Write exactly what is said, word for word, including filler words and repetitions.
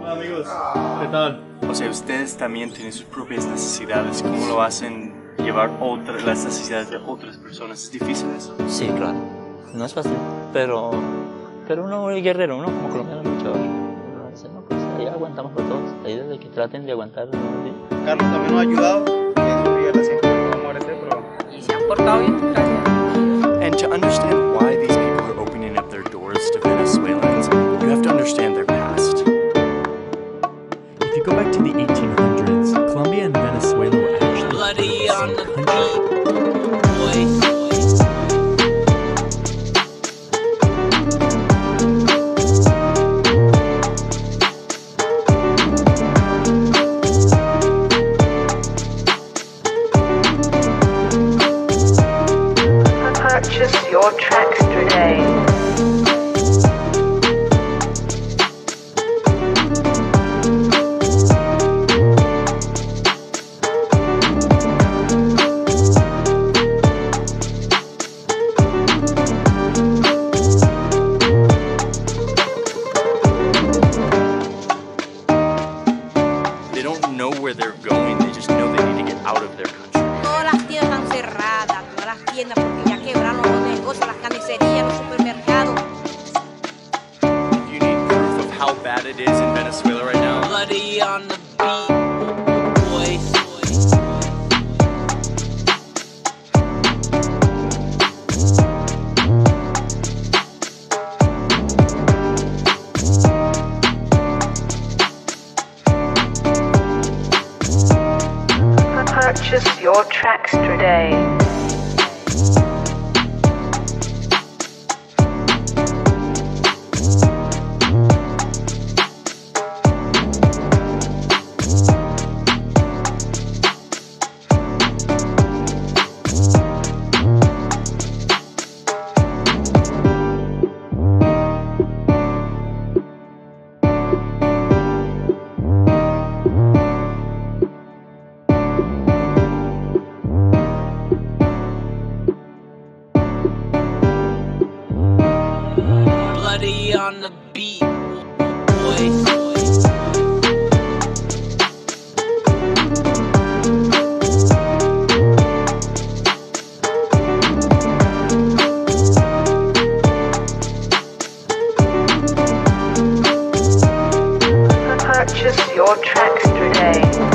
Hola amigos, ¿qué tal? O sea, ustedes también tienen sus propias necesidades. ¿Cómo lo hacen llevar otras, las necesidades de otras personas? ¿Es difícil eso? Sí, claro. No es fácil, pero, pero uno es guerrero, uno como colombiano es luchador. Uno dice, no, pues ahí aguantamos por todos. Ahí desde que traten de aguantar. ¿No? Carlos también nos ha ayudado. Y él siempre vamos a agradecer, pero... Y se han portado bien, gracias. And to understand why these people are opening up their doors to Venezuelans, you have to understand their past. If you go back to the eighteen hundreds, Colombia and Venezuela were actually Bloody the on same the country. boy. Purchase your tracks today. They don't know where they're going, they just know they need to get out of their country. Todas las tiendas están cerradas, todas las tiendas porque ya quebraron los negocios, las carnicerías, los supermercados. If you need proof of how bad it is in Venezuela right now, Bloody on the beat, boy. Purchase your tracks today. Bloody on the beat, boy. Purchase your tracks today.